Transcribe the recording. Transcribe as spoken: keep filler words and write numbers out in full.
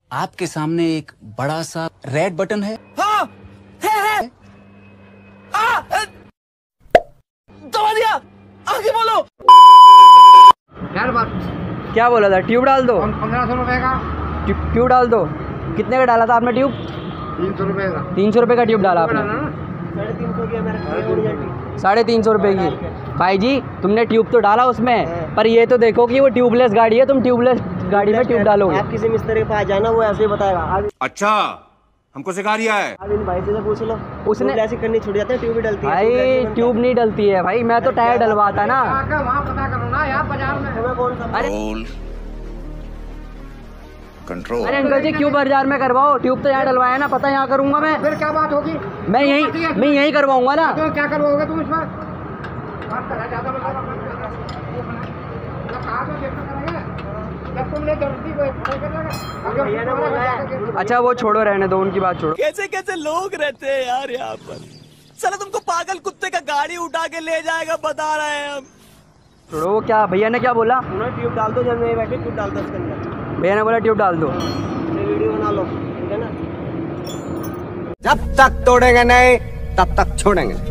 आपके सामने एक बड़ा सा रेड बटन है। हाँ, है, है। आ, दबा दिया। आगे बोलो। यार बात क्या बोला था? ट्यूब डाल दो। पंद्रह सौ रुपए का ट्यूब डाल दो। कितने का डाला था आपने ट्यूब? तीन सौ रुपए का। तीन सौ रुपये का ट्यूब डाला आपने? साढ़े तीन सौ की। साढ़े तीन सौ रुपये की। भाई जी तुमने ट्यूब तो डाला उसमें, पर ये तो देखो कि वो ट्यूबलेस गाड़ी है, तुम ट्यूबलेस गाड़ी में ट्यूब डालोगे। आप किसी मिस्त्री के पास जाना, वो ऐसे ही बताएगा। आप अच्छा हमको सिखा रिया है। आप इन भाई से पूछ लो, उसने ऐसी करनी छूट जाती है, ट्यूब ही डलती है। भाई ट्यूब नहीं डलती है भाई, मैं तो टायर डलवाता ना। वहाँ पता करो ना यार बाजार में। हमें कौन सा कंट्रोल कंट्रोल। अरे अंकल जी क्यों बाजार में करवाओ? ट्यूब तो यहाँ डलवाया ना, पता यहाँ करूंगा मैं। फिर क्या बात होगी? मैं यही मैं यही करवाऊंगा ना। तो क्या करोगे तुम इसमें? बात करा ज्यादा मतलब कहा तो देखो करेंगे जब तुमने गलती को भैया ने बोला है। अच्छा वो छोड़ो, रहने दो, उनकी बात छोड़ो। कैसे कैसे लोग रहते हैं यार यहाँ पर। साला तुमको पागल कुत्ते का गाड़ी उठा के ले जाएगा, बता रहे हैं हम। छोड़ो। वो क्या भैया ने क्या बोला? उन्होंने ट्यूब डाल दो, जब नहीं बैठे ट्यूब डाल दो उसके अंदर। भैया ने बोला ट्यूब डाल दो। वीडियो बना लो, ठीक है ना? जब तक तोड़ेंगे नहीं तब तक छोड़ेंगे।